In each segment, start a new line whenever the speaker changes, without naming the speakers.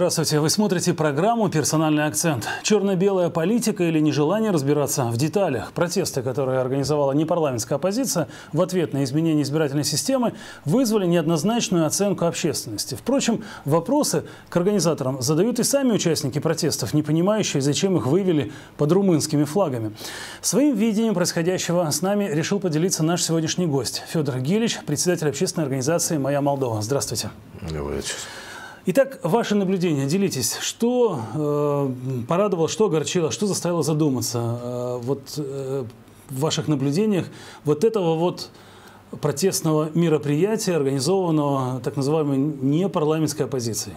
Здравствуйте. Вы смотрите программу «Персональный акцент». Черно-белая политика или нежелание разбираться в деталях. Протесты, которые организовала непарламентская оппозиция в ответ на изменение избирательной системы, вызвали неоднозначную оценку общественности. Впрочем, вопросы к организаторам задают и сами участники протестов, не понимающие, зачем их вывели под румынскими флагами. Своим видением происходящего с нами решил поделиться наш сегодняшний гость Федор Гилич, председатель общественной организации «Моя Молдова». Здравствуйте. Итак, ваши наблюдения, делитесь. Что порадовало, что огорчило, что заставило задуматься в ваших наблюдениях вот этого вот протестного мероприятия, организованного так называемой непарламентской оппозицией?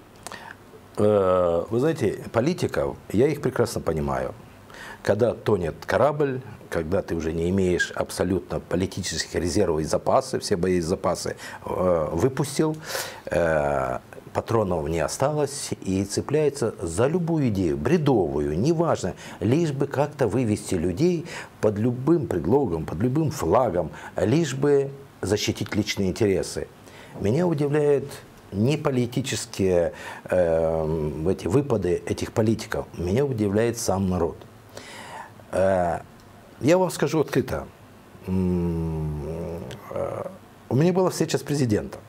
Вы знаете, политиков, я их прекрасно понимаю. Когда тонет корабль, когда ты уже не имеешь абсолютно политических резервов и запасы, все боезапасы выпустил, патронов не осталось, и цепляется за любую идею, бредовую, неважно, лишь бы как-то вывести людей под любым предлогом, под любым флагом, лишь бы защитить личные интересы. Меня удивляет не политические эти выпады этих политиков, меня удивляет сам народ. Я вам скажу открыто, у меня была встреча с президентом.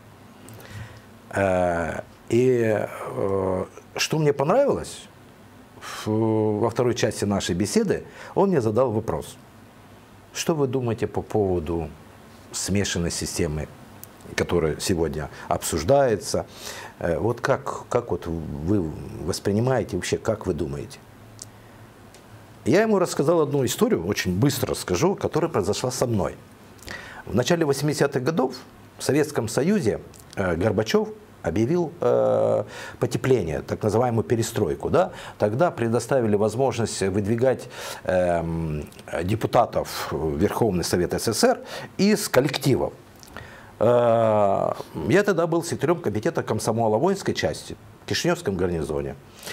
И что мне понравилось, во второй части нашей беседы, он мне задал вопрос. Что вы думаете по поводу смешанной системы, которая сегодня обсуждается? Вот как вот вы воспринимаете, вообще, как вы думаете? Я ему рассказал одну историю, очень быстро расскажу, которая произошла со мной. В начале 80-х годов в Советском Союзе Горбачев объявил потепление, так называемую перестройку. Да? Тогда предоставили возможность выдвигать депутатов в Верховный Совет СССР из коллективов. Я тогда был секретарем комитета комсомола воинской части в Кишиневском гарнизоне.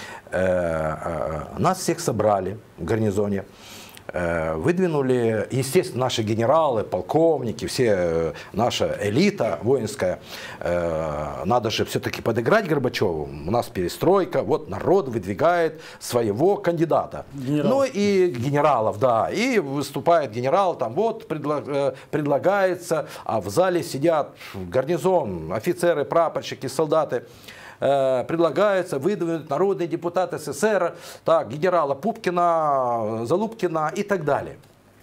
Нас всех собрали в гарнизоне. Выдвинули, естественно, наши генералы, полковники, все наша элита воинская. Надо же все-таки подыграть Горбачеву. У нас перестройка, вот народ выдвигает своего кандидата. Ну и генералов, да. И выступает генерал, там вот предлагается, а в зале сидят гарнизон, офицеры, прапорщики, солдаты. Предлагается выдвинуть народный депутат СССР, так, генерала Пупкина, Залупкина и так далее.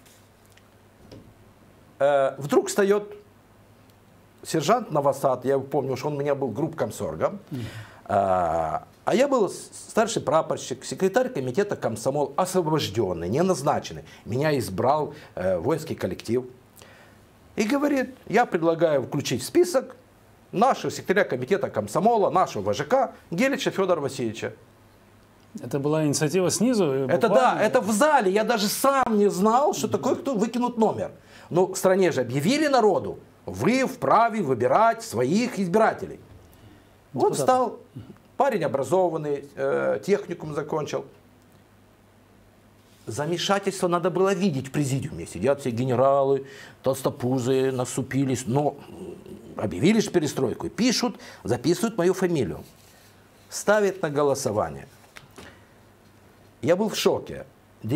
Вдруг встает сержант Новосад, я помню, что он у меня был группкомсоргом, а я был старший прапорщик, секретарь комитета комсомол, освобожденный, не назначенный. Меня избрал воинский коллектив. И говорит, я предлагаю включить в список нашего секретаря комитета комсомола, нашего ВЖК Гелича Федора Васильевича.
Это была инициатива снизу?
Это да, это в зале. Я даже сам не знал, что такое, кто выкинут номер. Но в стране же объявили народу, вы вправе выбирать своих избирателей. Вот стал парень образованный, техникум закончил. Замешательство надо было видеть в президиуме. Сидят все генералы, толстопузые, насупились, но объявили же перестройку, пишут, записывают мою фамилию, ставят на голосование. Я был в шоке.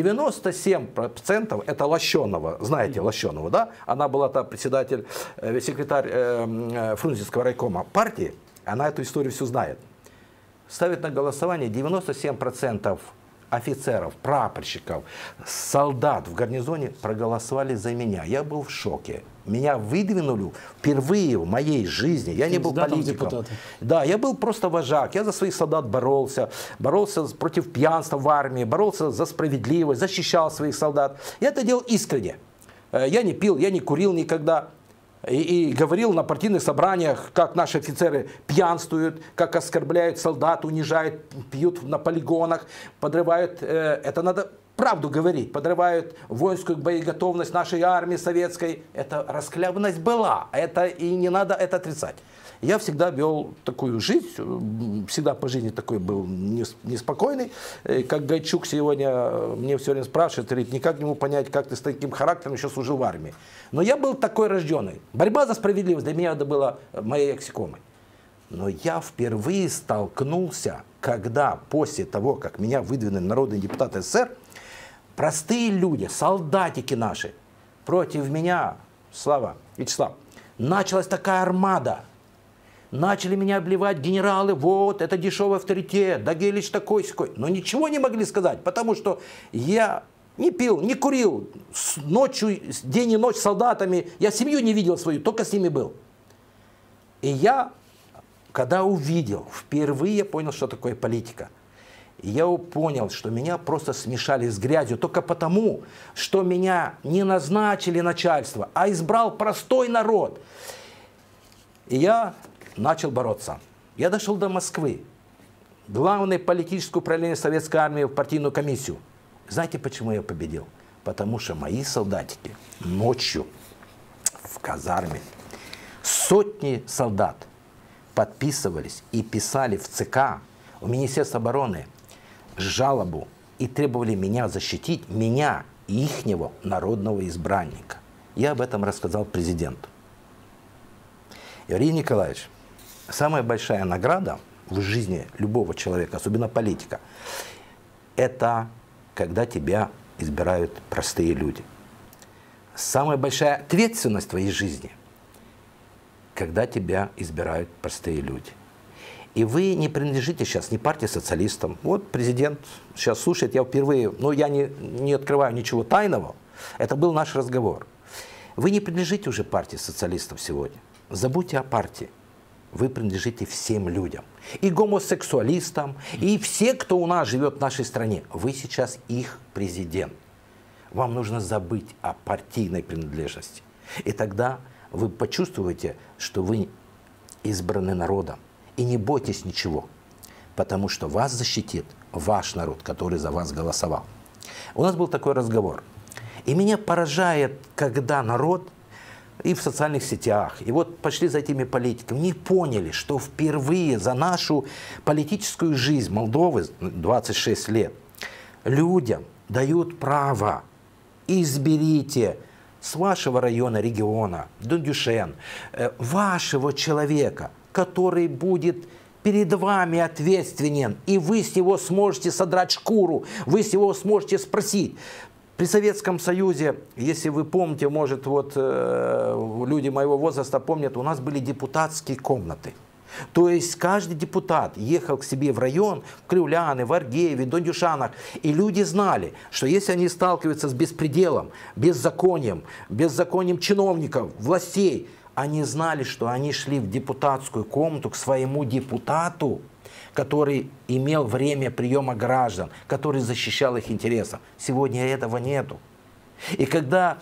97% это Лощенова, знаете Лощенову, да? Она была там председатель, секретарь Фрунзенского райкома партии, она эту историю всю знает. Ставят на голосование 97% офицеров, прапорщиков, солдат в гарнизоне проголосовали за меня. Я был в шоке. Меня выдвинули впервые в моей жизни. Я не был политиком. Да, я был просто вожак. Я за своих солдат боролся. Боролся против пьянства в армии. Боролся за справедливость. Защищал своих солдат. Я это делал искренне. Я не пил, я не курил никогда. И говорил на партийных собраниях, как наши офицеры пьянствуют, как оскорбляют солдат, унижают, пьют на полигонах, подрывают. Это надо правду говорить. Подрывают воинскую боеготовность нашей армии советской. Это расхлябанность была. Это и не надо это отрицать. Я всегда вел такую жизнь, всегда по жизни такой был неспокойный. Как Гайчук сегодня мне все время спрашивает, говорит, никак не могу понять, как ты с таким характером еще служил в армии. Но я был такой рожденный. Борьба за справедливость для меня это было моей аксиомой. Но я впервые столкнулся когда после того, как меня выдвинули народные депутаты СССР, простые люди, солдатики наши, против меня, Слава, Вячеслав, началась такая армада. Начали меня обливать генералы, вот, это дешевый авторитет, Дагелич такой-сякой. Но ничего не могли сказать, потому что я не пил, не курил, ночью, день и ночь с солдатами, я семью не видел свою, только с ними был. И я, когда увидел, впервые понял, что такое политика. Я понял, что меня просто смешали с грязью только потому, что меня не назначили начальство, а избрал простой народ. И я начал бороться. Я дошел до Москвы, главное политическое управление Советской Армии, в партийную комиссию. Знаете, почему я победил? Потому что мои солдатики ночью в казарме, сотни солдат подписывались и писали в ЦК, в Министерство обороны, жалобу и требовали меня защитить, меня, ихнего народного избранника. Я об этом рассказал президенту. Юрий Николаевич, самая большая награда в жизни любого человека, особенно политика, это когда тебя избирают простые люди. Самая большая ответственность в твоей жизни, когда тебя избирают простые люди. И вы не принадлежите сейчас ни партии социалистам. Вот президент сейчас слушает, я впервые, но я не открываю ничего тайного. Это был наш разговор. Вы не принадлежите уже партии социалистов сегодня. Забудьте о партии. Вы принадлежите всем людям. И гомосексуалистам, и все, кто у нас живет в нашей стране. Вы сейчас их президент. Вам нужно забыть о партийной принадлежности. И тогда вы почувствуете, что вы избраны народом. И не бойтесь ничего, потому что вас защитит ваш народ, который за вас голосовал. У нас был такой разговор. И меня поражает, когда народ и в социальных сетях, и вот пошли за этими политиками, не поняли, что впервые за нашу политическую жизнь Молдовы, 26 лет, людям дают право: изберите с вашего района, региона, Дундюшен, вашего человека, который будет перед вами ответственен, и вы с него сможете содрать шкуру, вы с него сможете спросить. При Советском Союзе, если вы помните, может, вот люди моего возраста помнят, у нас были депутатские комнаты. То есть каждый депутат ехал к себе в район, в Кривляны, в Аргееве, в Дондюшанах, и люди знали, что если они сталкиваются с беспределом, беззаконием чиновников, властей, они знали, что они шли в депутатскую комнату к своему депутату, который имел время приема граждан, который защищал их интересы. Сегодня этого нету. И когда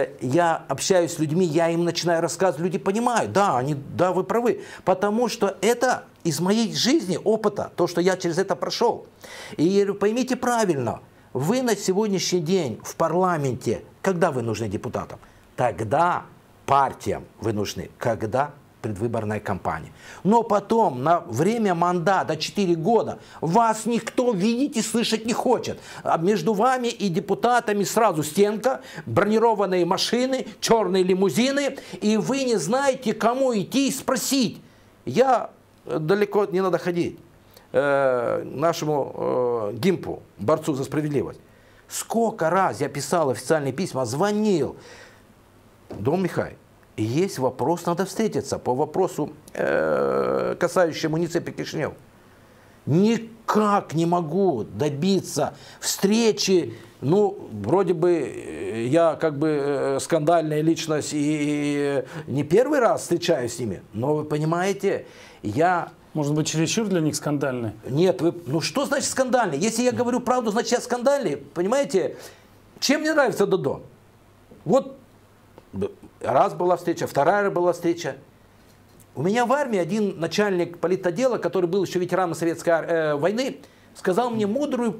я общаюсь с людьми, я им начинаю рассказывать, люди понимают, да, вы правы, потому что это из моей жизни, опыта, то, что я через это прошел. И я говорю, поймите правильно, вы на сегодняшний день в парламенте, когда вы нужны депутатам? Тогда партиям вы нужны, когда предвыборная кампания. Но потом, на время мандата 4 года, вас никто видеть и слышать не хочет. А между вами и депутатами сразу стенка, бронированные машины, черные лимузины, и вы не знаете, кому идти и спросить. Я далеко не надо ходить. Нашему ГИМПу, борцу за справедливость. Сколько раз я писал официальные письма, звонил. Дом Михай, есть вопрос, надо встретиться по вопросу, касающемуся муниципа Кишинев. Никак не могу добиться встречи. Ну, вроде бы я как бы скандальная личность и не первый раз встречаюсь с ними. Но вы понимаете, я...
Может быть, чересчур для них скандальный?
Нет, ну что значит скандальный? Если я говорю правду, значит я скандальный. Понимаете, чем мне нравится Додо? Вот раз была встреча, вторая была встреча. У меня в армии один начальник политотдела, который был еще ветераном Советской войны, сказал мне мудрую,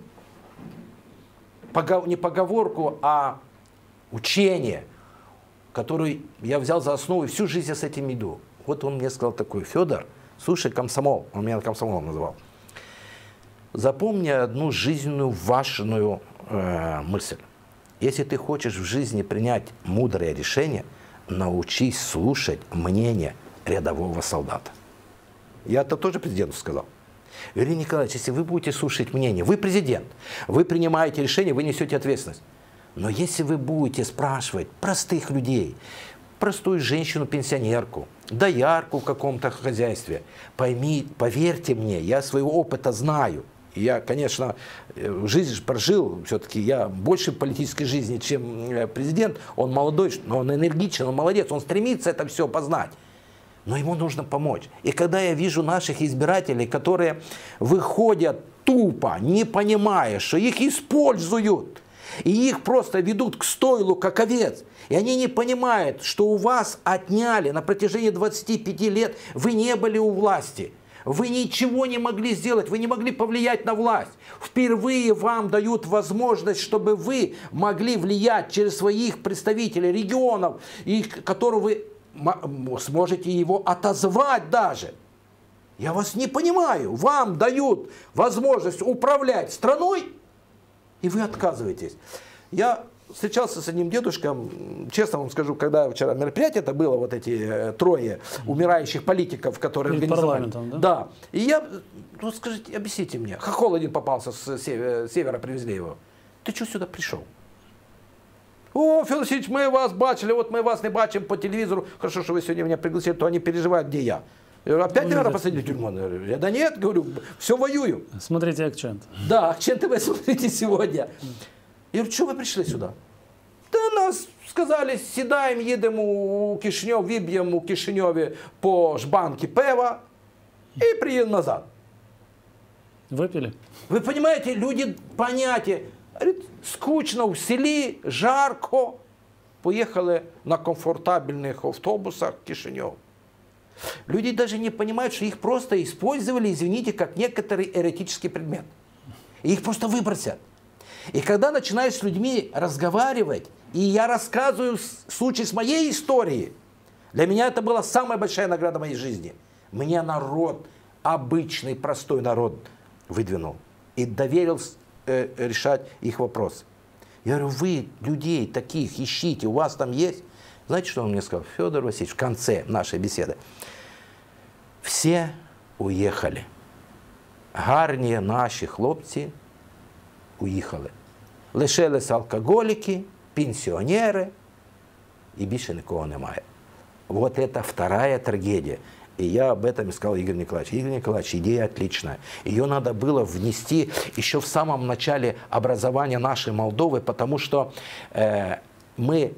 не поговорку, а учение, которую я взял за основу, и всю жизнь я с этим иду. Вот он мне сказал такой: Федор, слушай, комсомол, он меня комсомолом называл, запомни одну жизненную важную мысль. Если ты хочешь в жизни принять мудрое решение, научись слушать мнение рядового солдата. Я это тоже президенту сказал. Юрий Николаевич, если вы будете слушать мнение, вы президент, вы принимаете решение, вы несете ответственность. Но если вы будете спрашивать простых людей, простую женщину-пенсионерку, доярку в каком-то хозяйстве, поверьте мне, я своего опыта знаю. Я, конечно, жизнь прожил, все-таки я больше политической жизни, чем президент. Он молодой, но он энергичен, он молодец, он стремится это все познать. Но ему нужно помочь. И когда я вижу наших избирателей, которые выходят тупо, не понимая, что их используют, и их просто ведут к стойлу, как овец, и они не понимают, что у вас отняли на протяжении 25 лет, вы не были у власти. Вы ничего не могли сделать, вы не могли повлиять на власть. Впервые вам дают возможность, чтобы вы могли влиять через своих представителей регионов, и которого вы сможете его отозвать даже. Я вас не понимаю. Вам дают возможность управлять страной, и вы отказываетесь. Я встречался с одним дедушком, честно вам скажу, когда вчера мероприятие это было, вот эти трое умирающих политиков, которые организовали. Да. И я, ну скажите, объясните мне, хохол один попался с севера, привезли его. Ты что сюда пришел? О, Федор Васильевич, мы вас бачили, вот мы вас не бачим по телевизору. Хорошо, что вы сегодня меня пригласили, то они переживают, где я. Я говорю, опять, наверное, посадили в тюрьму? Я, да нет, говорю, все воюю.
Смотрите Акчент.
Да, Акчент ТВ смотрите сегодня. Я говорю, что вы пришли сюда? Да нас сказали, сідаємо, їдемо у Кишиньов, виб'ємо у Кишиньові по жбанке пива и приедем назад.
Выпили?
Вы понимаете, люди понятие. Говорит, скучно в селі, жарко. Поехали на комфортабельных автобусах в Кишинев. Люди даже не понимают, что их просто использовали, извините, как некоторый эретический предмет. И их просто выбросят. И когда начинаешь с людьми разговаривать, и я рассказываю случай с моей истории, для меня это была самая большая награда моей жизни. Мне народ, обычный, простой народ выдвинул и доверил решать их вопросы. Я говорю, вы людей таких ищите, у вас там есть? Знаете, что он мне сказал? Федор Васильевич, в конце нашей беседы. Все уехали. Гарні наші хлопці уїхали. Лишилися алкоголики, пенсионеры, и больше никого немає. Вот это вторая трагедия. И я об этом сказал Игорь Николаевич. Игорь Николаевич, идея отличная. Ее надо было внести еще в самом начале образования нашей Молдовы, потому что мы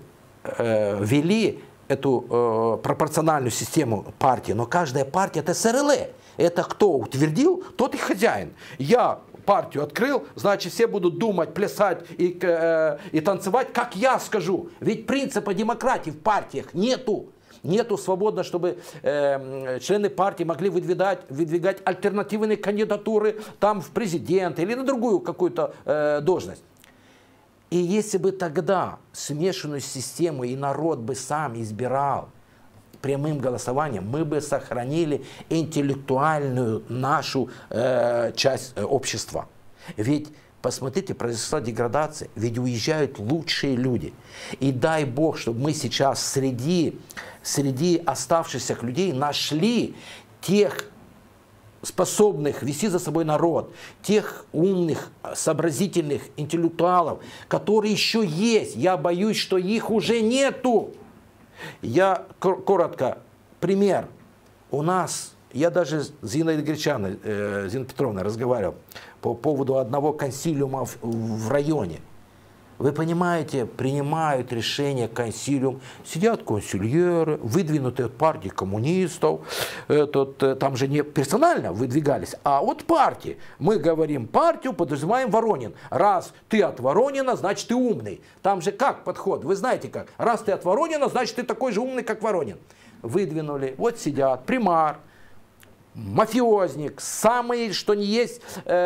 ввели эту пропорциональную систему партии, но каждая партия это СРЛ. Это кто утвердил, тот и хозяин. Я партию открыл, значит все будут думать, плясать и танцевать, как я скажу. Ведь принципа демократии в партиях нету. Нету свободно, чтобы члены партии могли выдвигать альтернативные кандидатуры там в президенты или на другую какую-то должность. И если бы тогда смешанную систему и народ бы сам избирал прямым голосованием, мы бы сохранили интеллектуальную нашу часть общества. Ведь посмотрите, произошла деградация, ведь уезжают лучшие люди. И дай Бог, чтобы мы сейчас среди оставшихся людей нашли тех способных вести за собой народ, тех умных, сообразительных интеллектуалов, которые еще есть. Я боюсь, что их уже нету. Я коротко, пример. У нас, я даже с Зиной Гречаной, Зиной Петровной разговаривал по поводу одного консилиума в районе. Вы понимаете, принимают решение консилиум, сидят консильеры, выдвинутые от партии коммунистов, там же не персонально выдвигались, а от партии. Мы говорим партию, подразумеваем Воронин. Раз ты от Воронина, значит ты умный. Там же как подход, вы знаете как. Раз ты от Воронина, значит ты такой же умный, как Воронин. Выдвинули, вот сидят, примар, мафиозник, самый, что не есть,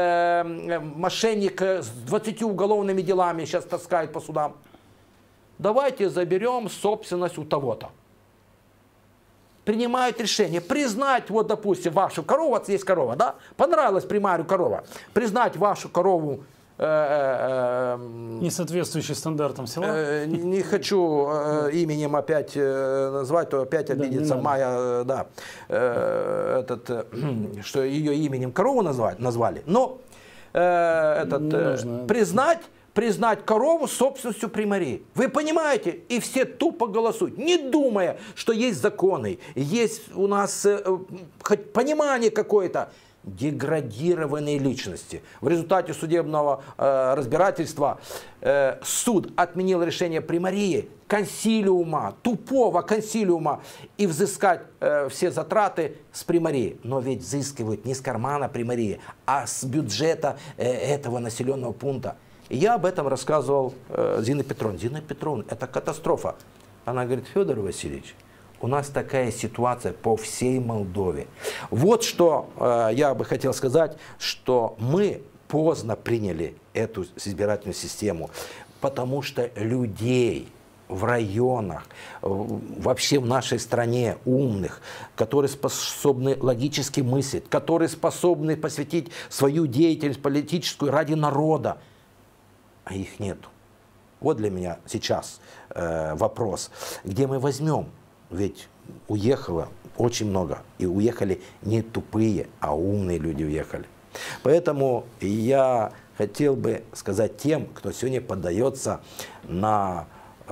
мошенник с 20 уголовными делами сейчас таскает по судам. Давайте заберем собственность у того-то. Принимают решение признать, вот, допустим, вашу корову, вот есть корова, да? Понравилась примарю корова. Признать вашу корову
Не соответствующий стандартам села?
Не хочу именем опять назвать, то опять обидится Майя, да, что ее именем корову назвали. Но признать корову собственностью примарии. Вы понимаете? И все тупо голосуют, не думая, что есть законы, есть у нас хоть понимание какое-то. Деградированные личности. В результате судебного разбирательства суд отменил решение примарии, консилиума, тупого консилиума, и взыскать все затраты с примарии. Но ведь взыскивают не с кармана примарии, а с бюджета этого населенного пункта. И я об этом рассказывал Зине Петровне. Зина Петровна, это катастрофа. Она говорит: Федор Васильевич, у нас такая ситуация по всей Молдове. Вот что я бы хотел сказать, что мы поздно приняли эту избирательную систему, потому что людей в районах, вообще в нашей стране умных, которые способны логически мыслить, которые способны посвятить свою деятельность политическую ради народа, а их нету. Вот для меня сейчас вопрос, где мы возьмем. Ведь уехало очень много. И уехали не тупые, а умные люди уехали. Поэтому я хотел бы сказать тем, кто сегодня поддается на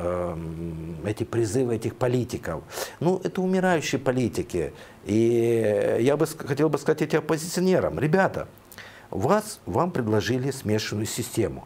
эти призывы этих политиков. Ну, это умирающие политики. И я бы хотел бы сказать этим оппозиционерам: ребята, вам предложили смешанную систему.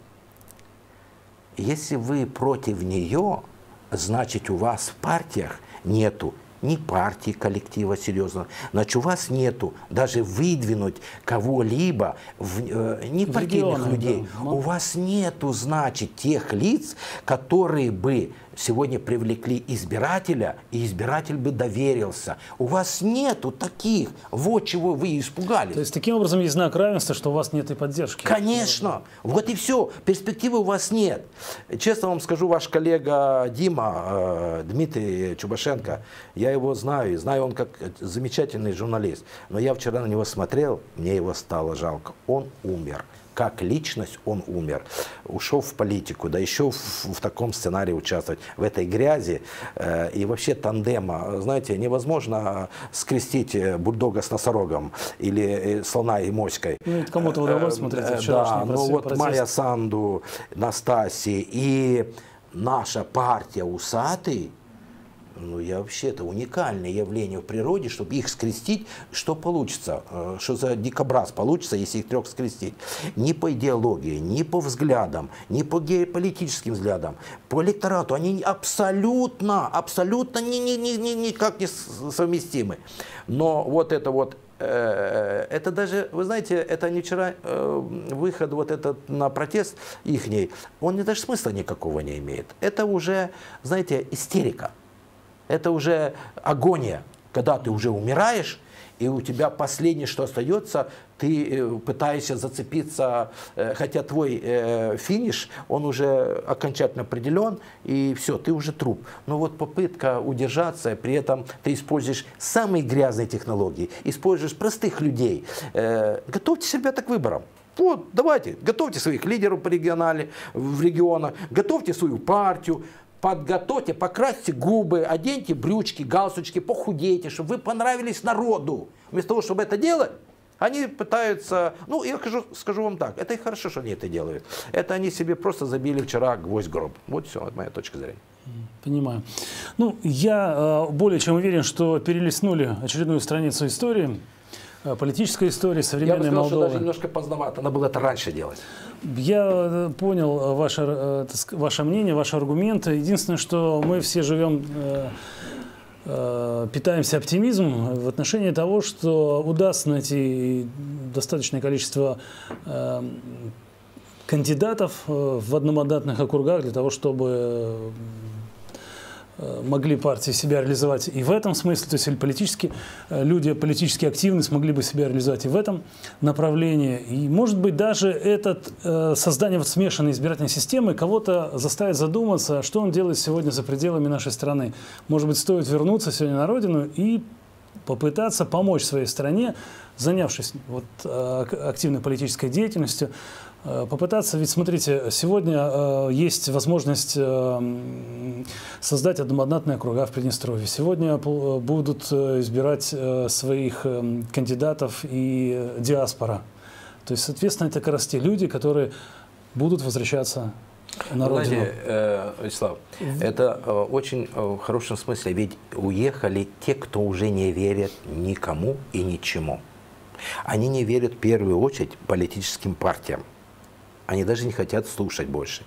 Если вы против нее, значит, у вас в партиях нету ни партии, коллектива серьезного, значит, у вас нету даже выдвинуть кого-либо, не партийных людей, да. У вас нету, значит, тех лиц, которые бы сегодня привлекли избирателя, и избиратель бы доверился. У вас нету таких, вот чего вы испугались.
То есть, таким образом, есть знак равенства, что у вас нет и поддержки.
Конечно, вот и все, перспективы у вас нет. Честно вам скажу, ваш коллега Дима, Дмитрий Чубашенко, я его знаю, и знаю он как замечательный журналист, но я вчера на него смотрел, мне его стало жалко. Он умер. Как личность он умер, ушел в политику, да еще в таком сценарии участвовать, в этой грязи. И вообще тандема, знаете, невозможно скрестить бульдога с носорогом или слона и моськой.
Ну, кому-то удалось смотреть вчерашний
да, ну вот Майя Санду, Настасья и наша партия «Усатый», ну, я вообще, это уникальное явление в природе, чтобы их скрестить, что получится, что за дикобраз получится, если их трех скрестить. Ни по идеологии, ни по взглядам, ни по геополитическим взглядам, по электорату, они абсолютно никак не совместимы. Но вот это даже, вы знаете, это не вчера выход вот этот на протест ихний, он даже смысла никакого не имеет. Это уже, знаете, истерика. Это уже агония, когда ты уже умираешь, и у тебя последнее, что остается, ты пытаешься зацепиться, хотя твой финиш, он уже окончательно определен, и все, ты уже труп. Но вот попытка удержаться, при этом ты используешь самые грязные технологии, используешь простых людей. Готовьтесь, ребята, к выборам. Вот, давайте, готовьте своих лидеров по регионале, в регионах, готовьте свою партию. Подготовьте, покрасьте губы, оденьте брючки, галстучки, похудейте, чтобы вы понравились народу. Вместо того, чтобы это делать, они пытаются, ну, я скажу вам так, это и хорошо, что они это делают. Это они себе просто забили вчера гвоздь в гроб. Вот все, это моя точка зрения.
Понимаю. Ну, я более чем уверен, что перелистнули очередную страницу истории, политической истории современной Молдовы. Я бы сказал, что даже
немножко поздновато, надо было это раньше делать.
Я понял ваше мнение, ваши аргументы. Единственное, что мы все живем, питаемся оптимизмом в отношении того, что удастся найти достаточное количество кандидатов в одномандатных округах для того, чтобы могли партии себя реализовать и в этом смысле, то есть люди политически активные смогли бы себя реализовать и в этом направлении. И, может быть, даже создание смешанной избирательной системы кого-то заставит задуматься, что он делает сегодня за пределами нашей страны. Может быть, стоит вернуться сегодня на родину и попытаться помочь своей стране, занявшись активной политической деятельностью, попытаться, ведь смотрите, сегодня есть возможность создать одномандатные округа в Приднестровье. Сегодня будут избирать своих кандидатов и диаспора. То есть, соответственно, это как раз те люди, которые будут возвращаться на родину.
Знаете, Вячеслав, это очень в хорошем смысле, ведь уехали те, кто уже не верит никому и ничему. Они не верят в первую очередь политическим партиям. Они даже не хотят слушать больше.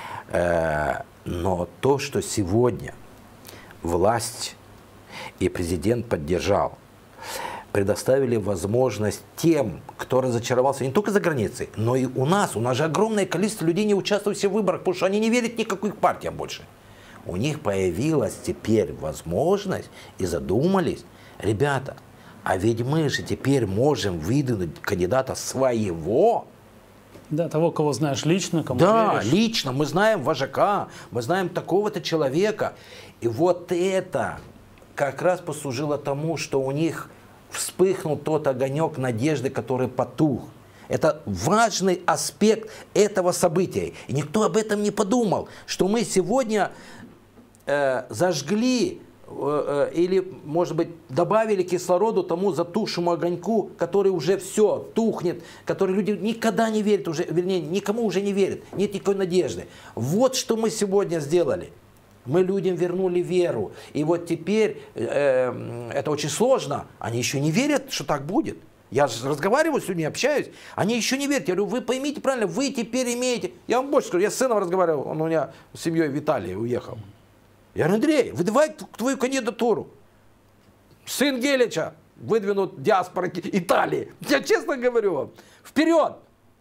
Но то, что сегодня власть и президент поддержал, предоставили возможность тем, кто разочаровался не только за границей, но и у нас. У нас же огромное количество людей не участвуют в выборах, потому что они не верят никаким партиям больше. У них появилась теперь возможность и задумались, ребята, а ведь мы же теперь можем выдвинуть кандидата своего.
Да, того, кого знаешь лично, кому
Да,
веришь.
лично. Мы знаем вожака, мы знаем такого-то человека. И вот это как раз послужило тому, что у них вспыхнул тот огонек надежды, который потух. Это важный аспект этого события. И никто об этом не подумал, что мы сегодня зажгли или, может быть, добавили кислороду тому затухшему огоньку, который уже все тухнет, который люди никогда не верят уже, вернее, никому уже не верят, нет никакой надежды. Вот что мы сегодня сделали. Мы людям вернули веру. И вот теперь, это очень сложно, они еще не верят, что так будет. Я же разговариваю с людьми, общаюсь, они еще не верят. Я говорю, вы поймите правильно, вы теперь имеете... Я вам больше скажу, я с сыном разговаривал, он у меня с семьей в Италии уехал. Я говорю, Андрей, выдавай твою кандидатуру. Сын Гелича выдвинут диаспоры Италии. Я честно говорю вам, вперед!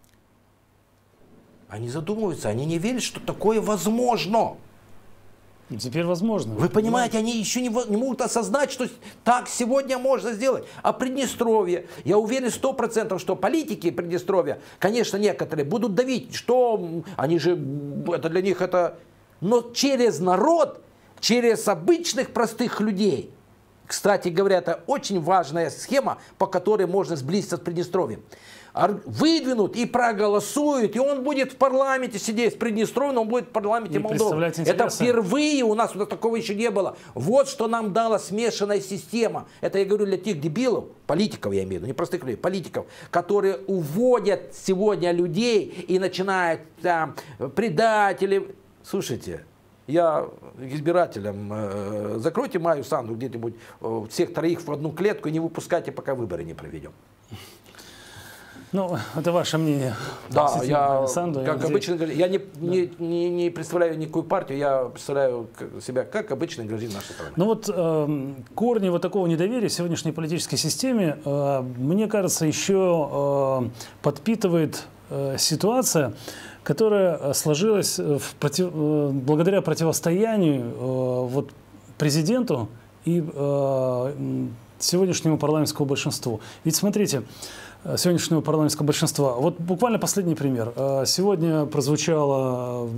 Они задумываются, они не верят, что такое возможно.
Теперь возможно.
Вы понимаете, они еще не могут осознать, что так сегодня можно сделать. А Приднестровье, я уверен 100%, что политики Приднестровья, конечно, некоторые будут давить, что они же, это для них это... Но через народ, через обычных простых людей. Кстати говоря, это очень важная схема, по которой можно сблизиться с Приднестровьем. Выдвинут и проголосуют, и он будет в парламенте сидеть с Приднестровьем, он будет в парламенте Молдовы. Это впервые, у нас такого еще не было. Вот что нам дала смешанная система. Это я говорю для тех дебилов, политиков я имею в виду, не простых людей, политиков, которые уводят сегодня людей и начинают там предатели. Слушайте, я избирателям, закройте Майю Санду где-нибудь, всех троих в одну клетку и не выпускайте, пока выборы не проведем.
Ну, это ваше мнение.
Да, я,
Санду,
как обычно, я не представляю никакую партию, я представляю себя как обычный гражданин нашей страны.
Ну вот корни вот такого недоверия сегодняшней политической системе, мне кажется, еще подпитывает ситуация, которая сложилась благодаря противостоянию вот, президенту и сегодняшнему парламентскому большинству. Ведь смотрите, сегодняшнего парламентского большинства. Вот буквально последний пример. Сегодня прозвучало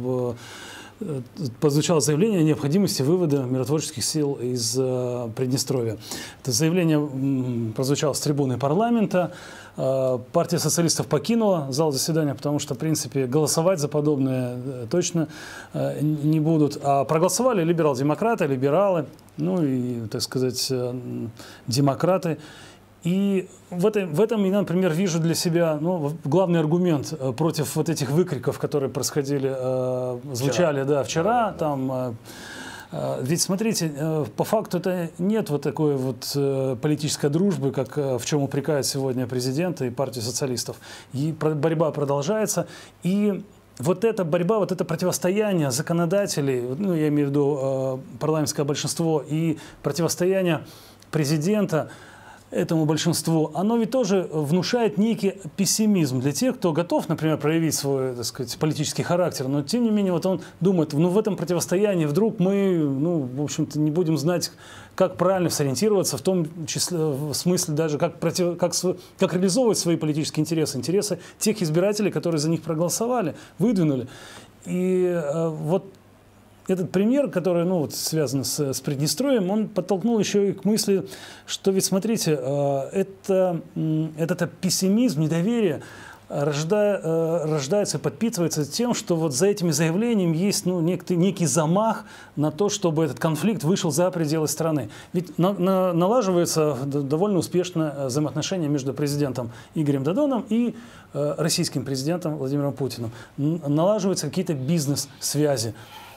заявление о необходимости вывода миротворческих сил из Приднестровья. Это заявление прозвучало с трибуны парламента. Партия социалистов покинула зал заседания, потому что, в принципе, голосовать за подобное точно не будут. А проголосовали либерал-демократы, либералы, ну и, так сказать, демократы. И в этом я, например, вижу для себя главный аргумент против вот этих выкриков, которые звучали вчера. Там, ведь, смотрите, по факту это нет вот такой вот политической дружбы, как в чем упрекает сегодня президент и партию социалистов. И борьба продолжается. И вот эта борьба, вот это противостояние законодателей, ну, я имею в виду парламентское большинство, и противостояние президента этому большинству, оно ведь тоже внушает некий пессимизм для тех, кто готов, например, проявить свой, так сказать, политический характер, но тем не менее вот он думает, в этом противостоянии вдруг мы, в общем-то, не будем знать, как правильно сориентироваться, в том числе, в смысле даже, как реализовывать свои политические интересы, интересы тех избирателей, которые за них проголосовали, выдвинули. И вот этот пример, который связан с Приднестровьем, он подтолкнул еще и к мысли, что ведь, смотрите, этот пессимизм, недоверие, рождается, подпитывается тем, что вот за этими заявлениями есть некий замах на то, чтобы этот конфликт вышел за пределы страны. Ведь налаживается довольно успешно взаимоотношения между президентом Игорем Додоном и российским президентом Владимиром Путиным. Налаживаются какие-то бизнес-связи.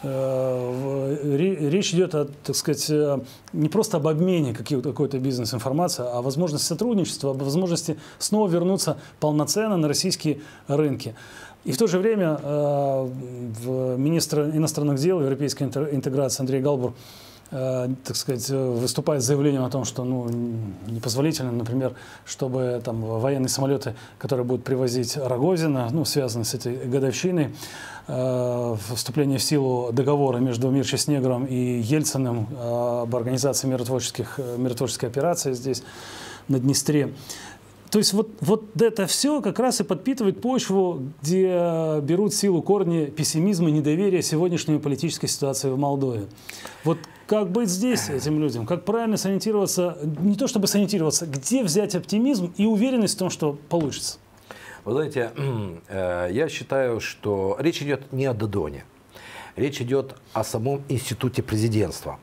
Речь идет, так сказать, не просто об обмене какой-то бизнес-информацией, а о возможности сотрудничества, об возможности снова вернуться полноценно на российские рынки. И в то же время министр иностранных дел и европейской интеграции Андрей Галбур, так сказать, выступает с заявлением о том, что непозволительно, например, чтобы там военные самолеты, которые будут привозить Рогозина, связанные с этой годовщиной, вступление в силу договора между Мирча Снегуром и Ельциным об организации миротворческой операции здесь, на Днестре. То есть вот это все как раз и подпитывает почву, где берут силу корни пессимизма и недоверия сегодняшней политической ситуации в Молдове. Вот как быть здесь этим людям? Как правильно сориентироваться, не то чтобы сориентироваться, где взять оптимизм и уверенность в том, что получится?
Вы знаете, я считаю, что речь идет не о Додоне. Речь идет о самом институте президентства.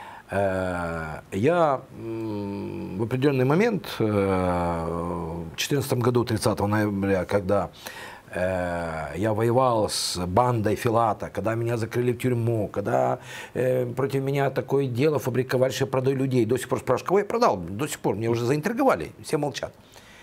Я в определенный момент, в 2014 году, 30 ноября, когда я воевал с бандой Филата, когда меня закрыли в тюрьму, когда против меня такое дело фабриковали, что я продаю людей, до сих пор спрашивают, кого я продал, до сих пор, меня уже заинтриговали, все молчат.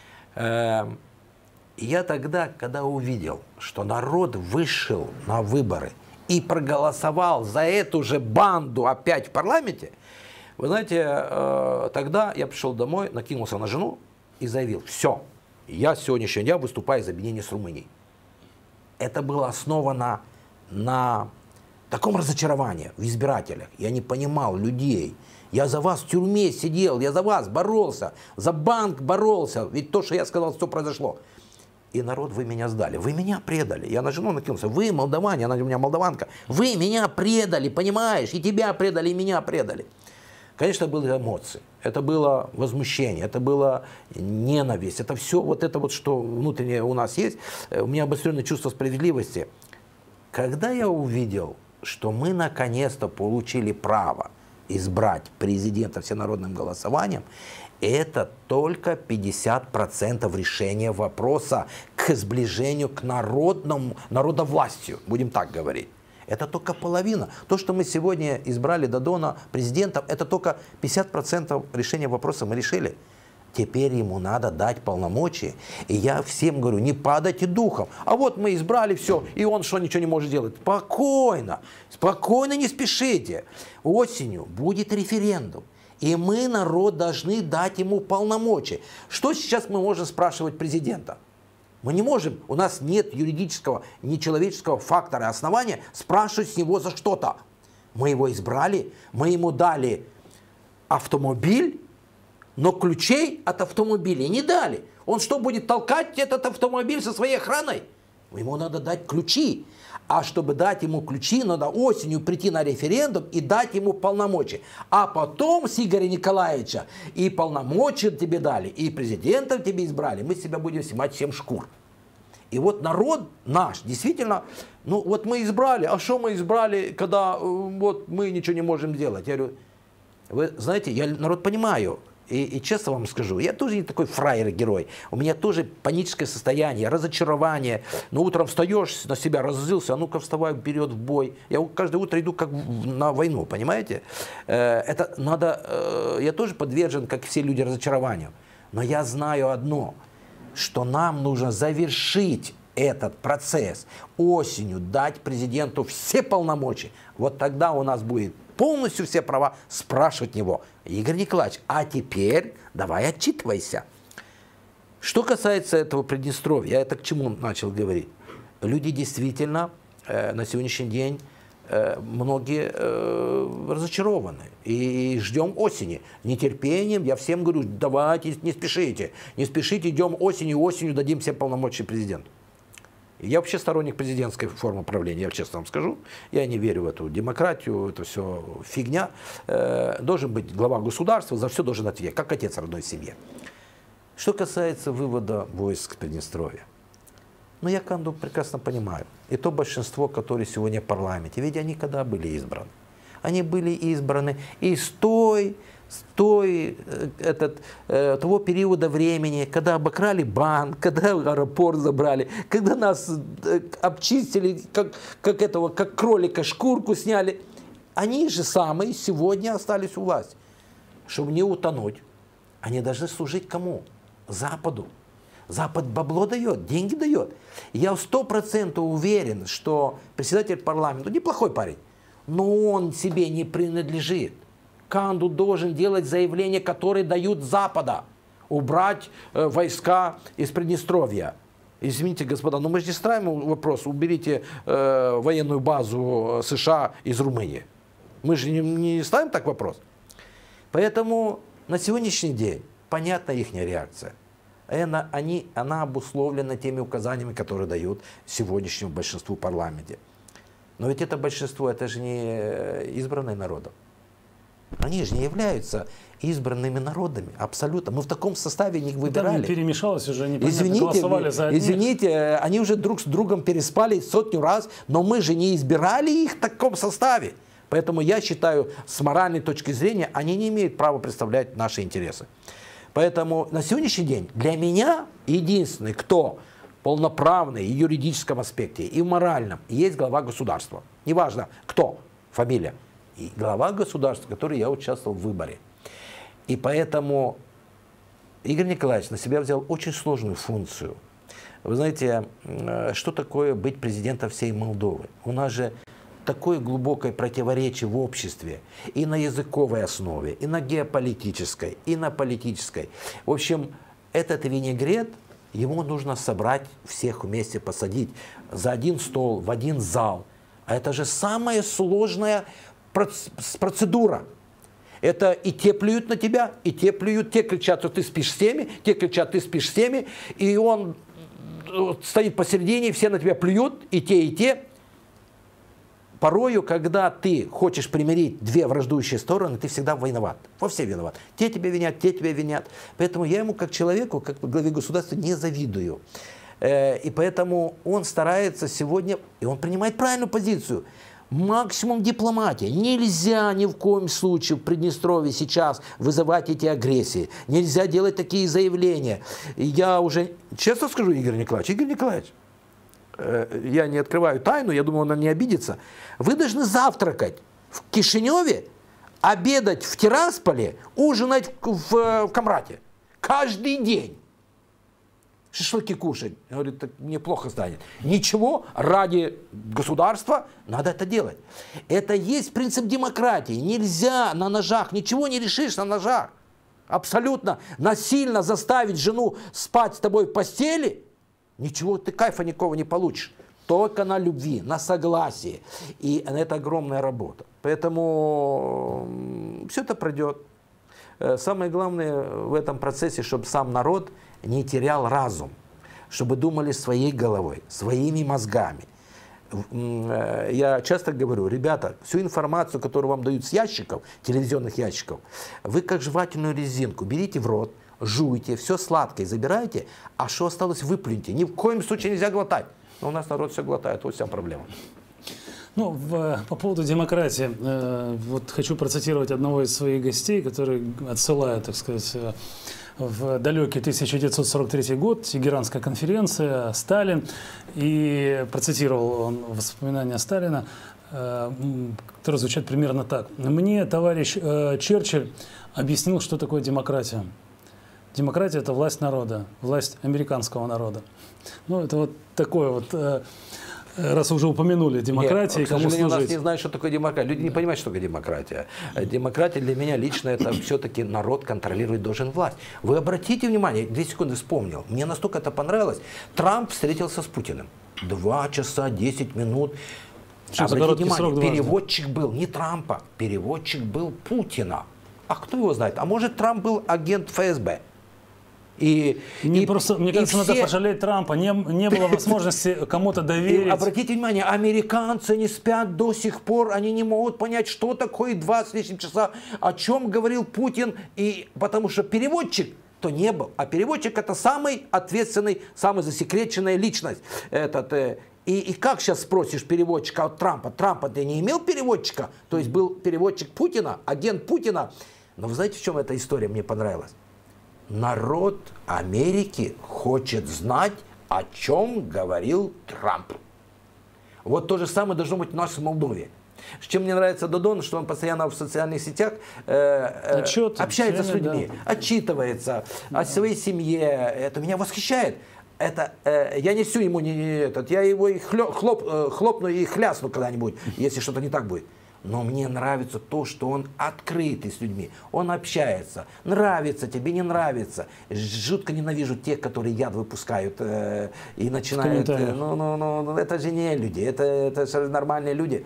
Я тогда, когда увидел, что народ вышел на выборы и проголосовал за эту же банду опять в парламенте, вы знаете, тогда я пришел домой, накинулся на жену и заявил, все, я с сегодняшнего дня выступаю за объединение с Румынией. Это было основано на таком разочаровании в избирателях. Я не понимал людей. Я за вас в тюрьме сидел, я за вас боролся, за банк боролся. Ведь то, что я сказал, что произошло. И народ, вы меня сдали, вы меня предали. Я на жену накинулся, вы молдаване, она у меня молдаванка. Вы меня предали, понимаешь, и тебя предали, и меня предали. Конечно, это были эмоции, это было возмущение, это было ненависть, это все вот это вот, что внутреннее у нас есть. У меня обостренное чувство справедливости. Когда я увидел, что мы наконец-то получили право избрать президента всенародным голосованием, это только 50% решения вопроса к сближению к народовластию, будем так говорить. Это только половина. То, что мы сегодня избрали Додона президентом, это только 50% решения вопроса мы решили. Теперь ему надо дать полномочия. И я всем говорю, не падайте духом. А вот мы избрали все, и он что, ничего не может делать. Спокойно, спокойно, не спешите. Осенью будет референдум. И мы, народ, должны дать ему полномочия. Что сейчас мы можем спрашивать президента? Мы не можем, у нас нет юридического, нечеловеческого фактора и основания спрашивать с него за что-то. Мы его избрали, мы ему дали автомобиль, но ключей от автомобиля не дали. Он что, будет толкать этот автомобиль со своей охраной? Ему надо дать ключи. А чтобы дать ему ключи, надо осенью прийти на референдум и дать ему полномочия. А потом с Игоря Николаевича и полномочия тебе дали, и президентом тебе избрали. Мы себя будем снимать 7 шкур. И вот народ наш, действительно, ну вот мы избрали, а что мы избрали, когда вот мы ничего не можем делать? Я говорю, вы знаете, я народ понимаю. И честно вам скажу, я тоже не такой фраер и герой. У меня тоже паническое состояние, разочарование. Но утром встаешь, на себя разозлился, а ну-ка вставай вперед в бой. Я каждое утро иду как на войну, понимаете? Это надо, я тоже подвержен, как все люди, разочарованию. Но я знаю одно, что нам нужно завершить этот процесс. Осенью дать президенту все полномочия. Вот тогда у нас будет полностью все права спрашивать него. Игорь Николаевич, а теперь давай отчитывайся. Что касается этого Приднестровья, я это к чему начал говорить? Люди действительно на сегодняшний день многие разочарованы. И ждем осени. Нетерпением я всем говорю, давайте не спешите. Не спешите, идем осенью дадим все полномочия президенту. Я вообще сторонник президентской формы правления, я честно вам скажу. Я не верю в эту демократию, это все фигня. Должен быть глава государства, за все должен отвечать, как отец родной семье. Что касается вывода войск с Приднестровья. Но я Канду прекрасно понимаю. И то большинство, которое сегодня в парламенте, ведь они когда были избраны? Они были избраны из того периода времени, когда обокрали банк, когда аэропорт забрали, когда нас обчистили, как кролика шкурку сняли. Они же самые сегодня остались у власти. Чтобы не утонуть, они должны служить кому? Западу. Запад бабло дает, деньги дает. Я 100% уверен, что председатель парламента, неплохой парень, но он себе не принадлежит. Канду должен делать заявления, которые дают Запада. Убрать войска из Приднестровья. Извините, господа, но мы же не ставим вопрос, уберите военную базу США из Румынии. Мы же не ставим так вопрос. Поэтому на сегодняшний день понятна их реакция. Она обусловлена теми указаниями, которые дают сегодняшнему большинству в парламенте. Но ведь это большинство, это же не избранное народом. Они же не являются избранными народами, абсолютно. Мы в таком составе не выбирали.
Там перемешалось уже, непонятно, голосовали за одних.
Извините, они уже друг с другом переспали 100 раз, но мы же не избирали их в таком составе. Поэтому я считаю, с моральной точки зрения, они не имеют права представлять наши интересы. Поэтому на сегодняшний день для меня единственный, кто полноправный и в юридическом аспекте, и в моральном, есть глава государства. Неважно, кто, фамилия. И глава государства, в которой я участвовал в выборе. И поэтому Игорь Николаевич на себя взял очень сложную функцию. Вы знаете, что такое быть президентом всей Молдовы? У нас же такое глубокое противоречие в обществе и на языковой основе, и на геополитической, и на политической. В общем, этот винегрет, ему нужно собрать, всех вместе посадить за один стол, в один зал. А это же самая сложная процедура. Это и те плюют на тебя, и те плюют, те кричат, что ты спишь с теми, те кричат, ты спишь с теми, и он стоит посередине, все на тебя плюют, и те, и те. Порою, когда ты хочешь примирить две враждующие стороны, ты всегда виноват. Во все виноват. Те тебя винят, те тебя винят. Поэтому я ему, как человеку, как главе государства, не завидую. И поэтому он старается сегодня, и он принимает правильную позицию. Максимум дипломатии. Нельзя ни в коем случае в Приднестровье сейчас вызывать эти агрессии. Нельзя делать такие заявления. Я уже честно скажу, Игорь Николаевич, я не открываю тайну, я думаю, он не обидится. Вы должны завтракать в Кишиневе, обедать в Тирасполе, ужинать в Камрате. Каждый день. Шашлыки кушать. Говорит, так мне плохо станет. Ничего, ради государства надо это делать. Это есть принцип демократии. Нельзя на ножах, ничего не решишь на ножах. Абсолютно насильно заставить жену спать с тобой в постели, ничего, ты кайфа никакого не получишь. Только на любви, на согласии. И это огромная работа. Поэтому все это пройдет. Самое главное в этом процессе, чтобы сам народ не терял разум, чтобы думали своей головой, своими мозгами. Я часто говорю, ребята, всю информацию, которую вам дают с ящиков, телевизионных ящиков, вы как жевательную резинку берите в рот, жуйте, все сладкое забирайте, а что осталось, выплюньте. Ни в коем случае нельзя глотать. Но у нас народ все глотает, вот вся проблема.
Ну, по поводу демократии, вот хочу процитировать одного из своих гостей, который отсылает, так сказать, в далекий 1943 год, Тегеранская конференция, Сталин, и процитировал он воспоминания Сталина, которые звучат примерно так. «Мне товарищ Черчилль объяснил, что такое демократия. Демократия – это власть народа, власть американского народа». Ну, это вот такое вот... Раз уже упомянули демократию,
к сожалению, у нас не знают, что такое демократия. Люди не понимают, что такое демократия. Демократия для меня лично это все-таки народ контролирует, должен власть. Вы обратите внимание, 2 секунды вспомнил, мне настолько это понравилось. Трамп встретился с Путиным. 2 часа 10 минут. Обратите внимание, переводчик был не Трампа, переводчик был Путина. А кто его знает? А может, Трамп был агент ФСБ?
Мне кажется, надо пожалеть Трампа. Не было возможности кому-то доверить.
Обратите внимание, американцы не спят до сих пор. Они не могут понять, что такое 2 с лишним часа, о чем говорил Путин. И потому что переводчик то не был. А переводчик это самый ответственный, самая засекреченная личность. И как сейчас спросишь переводчика от Трампа? Трампа ты не имел переводчика? То есть был переводчик Путина, агент Путина. Но вы знаете, в чем эта история мне понравилась? Народ Америки хочет знать, о чем говорил Трамп. Вот то же самое должно быть у нас в Молдове. С чем мне нравится Додон, что он постоянно в социальных сетях общается с людьми, отчитывается о своей семье. Это меня восхищает. Я не всю ему я его и хлопну и хлясну когда-нибудь, если что-то не так будет. Но мне нравится то, что он открытый с людьми, он общается. Нравится тебе, не нравится. Жутко ненавижу тех, которые яд выпускают и начинают. Это же не люди, это же нормальные люди.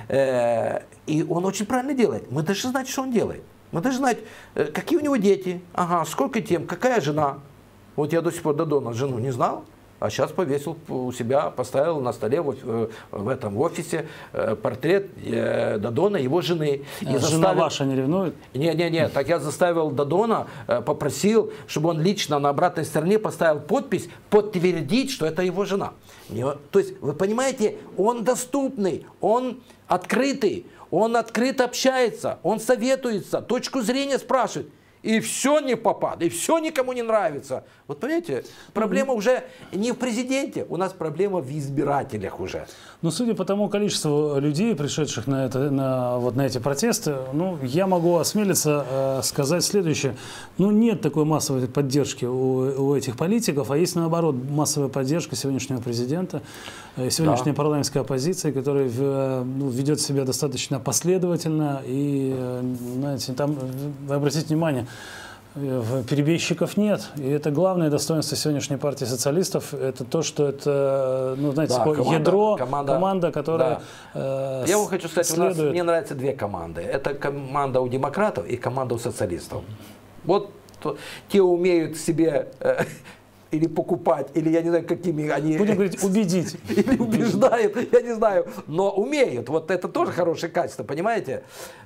И он очень правильно делает. Мы должны знать, что он делает. Мы должны знать, какие у него дети, сколько тем, какая жена. Вот я до сих пор Додона жену не знал. А сейчас повесил у себя, поставил на столе в этом офисе портрет Додона, его жены. И
жена ваша не ревнует?
Не. Так я заставил Додона, попросил, чтобы он лично на обратной стороне поставил подпись, подтвердить, что это его жена. То есть, вы понимаете, он доступный, он открытый, он открыто общается, он советуется, точку зрения спрашивает. И все не попадает, и все никому не нравится. Вот понимаете, проблема уже не в президенте, у нас проблема в избирателях уже.
Но судя по тому количеству людей, пришедших на эти протесты, я могу осмелиться сказать следующее. Нет такой массовой поддержки у этих политиков, а есть наоборот массовая поддержка сегодняшнего президента, сегодняшней парламентской оппозиции, которая ведет себя достаточно последовательно. И, знаете, там, вы обратите внимание, перебежчиков нет. И это главное достоинство сегодняшней партии социалистов. Это то, что это, команда, которая
Я вам хочу сказать, мне нравятся две команды. Это команда у демократов и команда у социалистов. Вот те умеют себе или покупать, или я не знаю, какими они...
Будем говорить, убедить.
Или убеждают, я не знаю, но умеют. Вот это тоже хорошее качество, понимаете?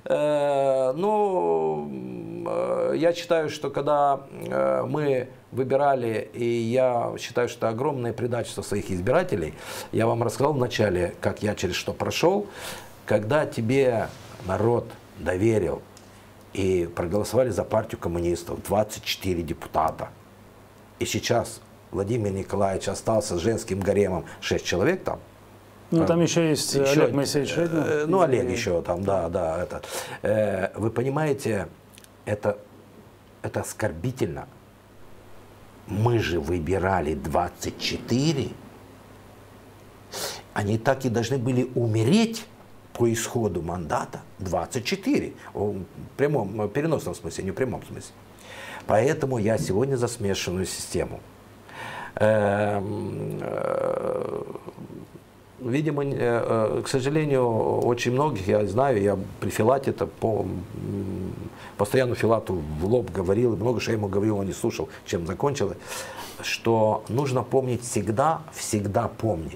Я считаю, что когда мы выбирали, и я считаю, что огромное предательство своих избирателей, я вам рассказал вначале, как я через что прошел, когда тебе народ доверил и проголосовали за партию коммунистов 24 депутата, и сейчас Владимир Николаевич остался с женским гаремом 6 человек там.
Там еще есть Олег Моисеевич Шейдман.
Олег еще там, да. Вы понимаете, это оскорбительно. Мы же выбирали 24. Они так и должны были умереть по исходу мандата 24. В прямом, переносном смысле, не в прямом смысле. Поэтому я сегодня за смешанную систему. Видимо, к сожалению, очень многих, я знаю, я при Филате постоянно Филату в лоб говорил, и много что я ему говорил, он не слушал, чем закончилось, что нужно помнить всегда помнить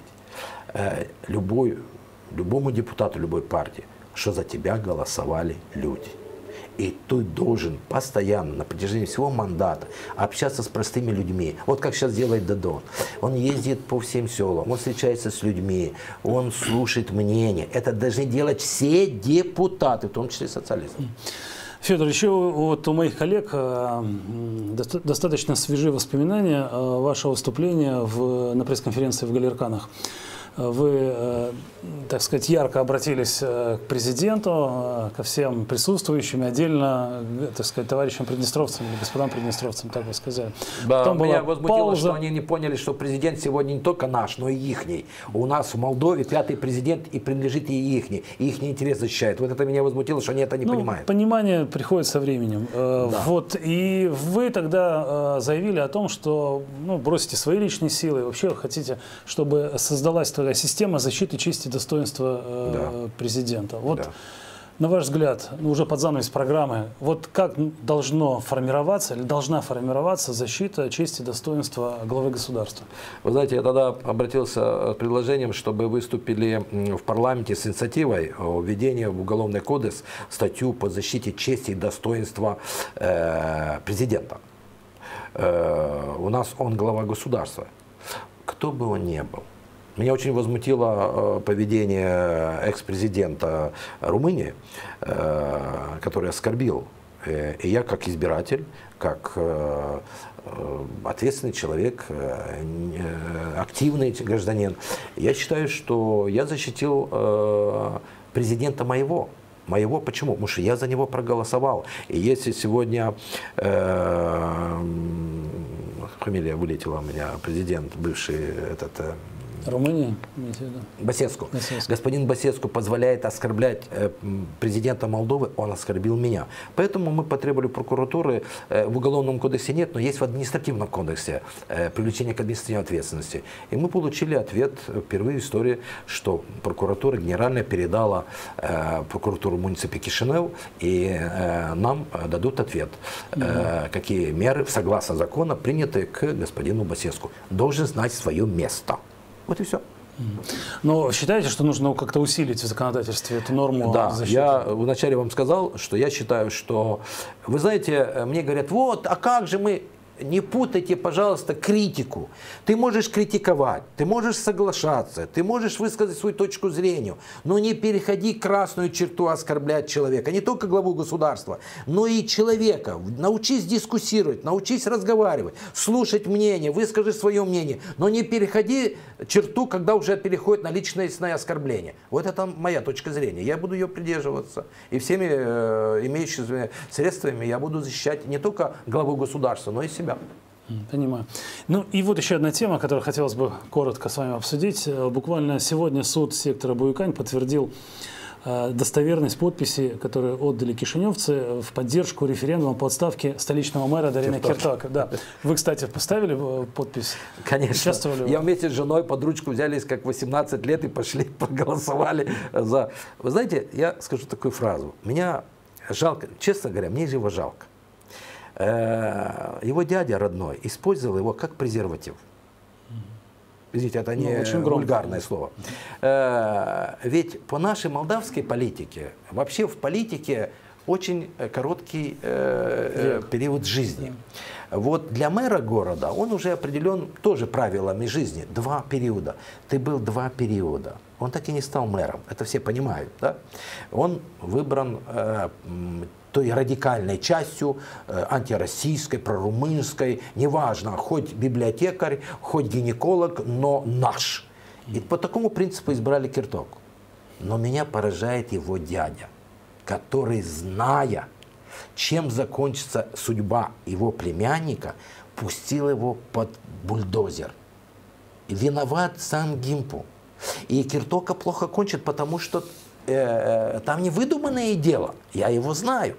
любому депутату любой партии, что за тебя голосовали люди. И ты должен постоянно, на протяжении всего мандата, общаться с простыми людьми. Вот как сейчас делает Додон. Он ездит по всем селам, он встречается с людьми, он слушает мнение. Это должны делать все депутаты, в том числе социалисты.
Федор, еще вот у моих коллег достаточно свежие воспоминания вашего выступления на пресс-конференции в Галерканах. Вы, так сказать, ярко обратились к президенту, ко всем присутствующим, отдельно, так сказать, товарищам приднестровцам или господам приднестровцам, так бы сказали.
Да, меня возмутило, что они не поняли, что президент сегодня не только наш, но и ихний. У нас в Молдове 5-й президент и принадлежит и ихний. И их интерес защищает. Вот это меня возмутило, что они это не понимают.
Понимание приходит со временем. Да. Вот, и вы тогда заявили о том, что бросите свои личные силы, вообще хотите, чтобы создалась система защиты чести и достоинства президента. Вот, на ваш взгляд, уже под занавес программы, вот как должна формироваться защита чести и достоинства главы государства?
Вы знаете, я тогда обратился с предложением, чтобы выступили в парламенте с инициативой о введении в Уголовный кодекс статью по защите чести и достоинства президента. У нас он глава государства. Кто бы он ни был. Меня очень возмутило поведение экс-президента Румынии, который оскорбил. И я как избиратель, как ответственный человек, активный гражданин, я считаю, что я защитил президента моего. Почему? Потому что я за него проголосовал. И если сегодня фамилия вылетела у меня, президент, бывший
Румыния?
Басеску. Господин Басеску позволяет оскорблять президента Молдовы, он оскорбил меня. Поэтому мы потребовали прокуратуры, в Уголовном кодексе нет, но есть в административном кодексе привлечение к административной ответственности. И мы получили ответ впервые в истории, что прокуратура генеральная передала прокуратуру муниципа Кишинев, и нам дадут ответ, какие меры, согласно закону, приняты к господину Басеску. Должен знать свое место. Вот и все.
Но считаете, что нужно как-то усилить в законодательстве эту норму защиты?
Я вначале вам сказал, что я считаю, что... Вы знаете, мне говорят, вот, а как же мы... Не путайте, пожалуйста, критику. Ты можешь критиковать, ты можешь соглашаться, ты можешь высказать свою точку зрения, но не переходи красную черту оскорблять человека. Не только главу государства, но и человека. Научись дискуссировать, научись разговаривать, слушать мнение, выскажи свое мнение, но не переходи черту, когда уже переходит на личностное оскорбление. Вот это моя точка зрения. Я буду ее придерживаться. И всеми имеющимися средствами я буду защищать не только главу государства, но и себя.
Понимаю. Ну и вот еще одна тема, которую хотелось бы коротко с вами обсудить. Буквально сегодня суд сектора Буюкань подтвердил достоверность подписи, которые отдали кишиневцы в поддержку референдума по отставке столичного мэра Дарина Киртака. Да. Вы, кстати, поставили подпись?
Конечно.
Участвовали?
Я вместе с женой под ручку взялись, как 18 лет, и пошли, проголосовали за... Вы знаете, я скажу такую фразу. Меня жалко, честно говоря, мне же его жалко. Его дядя родной использовал его как презерватив. Извините, это не вульгарное слово. Ведь по нашей молдавской политике, вообще в политике очень короткий период жизни. Вот для мэра города он уже определен тоже правилами жизни. 2 периода. Ты был 2 периода. Он так и не стал мэром. Это все понимают. Да? Он выбран той радикальной частью, антироссийской, прорумынской, неважно, хоть библиотекарь, хоть гинеколог, но наш. И по такому принципу избрали Киртоку. Но меня поражает его дядя, который, зная, чем закончится судьба его племянника, пустил его под бульдозер. И виноват сам Гимпу. И Киртока плохо кончит, потому что там не выдуманное дело. Я его знаю.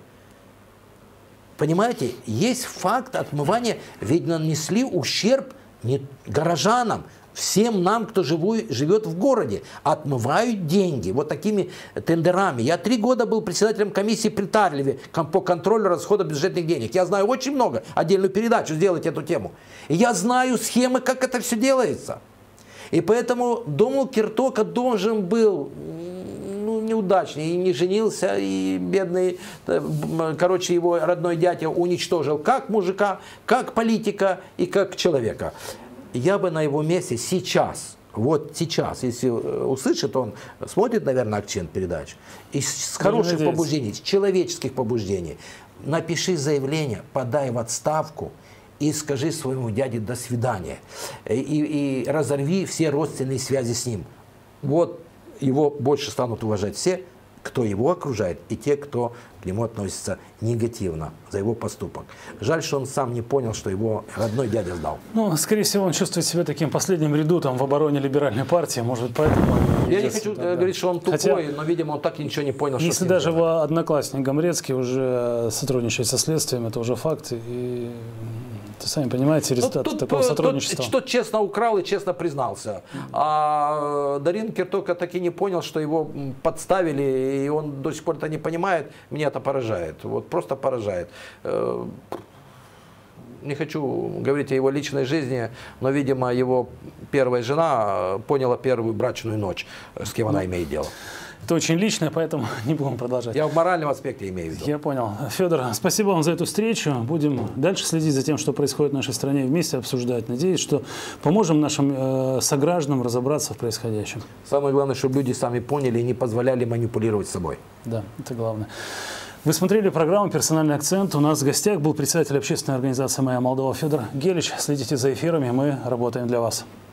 Понимаете, есть факт отмывания, ведь нанесли ущерб не горожанам, всем нам, кто живет в городе. Отмывают деньги вот такими тендерами. Я 3 года был председателем комиссии при Тарлеве по контролю расхода бюджетных денег. Я знаю очень много, отдельную передачу сделать эту тему. И я знаю схемы, как это все делается. И поэтому думал, Киртока должен был... неудачный, и не женился, и бедный, короче, его родной дядя уничтожил как мужика, как политика и как человека. Я бы на его месте сейчас, вот сейчас, если услышит, он смотрит, наверное, акцент передач, из хороших побуждений, из человеческих побуждений, напиши заявление, подай в отставку, и скажи своему дяде «до свидания», и разорви все родственные связи с ним. Вот его больше станут уважать все, кто его окружает, и те, кто к нему относится негативно за его поступок. Жаль, что он сам не понял, что его родной дядя сдал. Ну,
скорее всего, он чувствует себя таким последним ряду там, в обороне либеральной партии, может, поэтому...
Я не хочу говорить, что он тупой, но, видимо, он так и ничего не понял.
Если даже его одноклассник Гамрецкий уже сотрудничает со следствием, это уже факт, и... Сами понимаете, результат такого сотрудничества.
Что честно украл и честно признался. А Дарин Киртока так и не понял, что его подставили, и он до сих пор это не понимает. Меня это поражает. Вот просто поражает. Не хочу говорить о его личной жизни, но, видимо, его первая жена поняла первую брачную ночь, с кем она имеет дело.
Это очень личное, поэтому не будем продолжать.
Я в моральном аспекте имею в виду.
Я понял. Федор, спасибо вам за эту встречу. Будем дальше следить за тем, что происходит в нашей стране, вместе обсуждать. Надеюсь, что поможем нашим согражданам разобраться в происходящем.
Самое главное, чтобы люди сами поняли и не позволяли манипулировать собой.
Да, это главное. Вы смотрели программу «Персональный акцент». У нас в гостях был председатель общественной организации «Моя Молдова» Федор Гелич. Следите за эфирами, мы работаем для вас.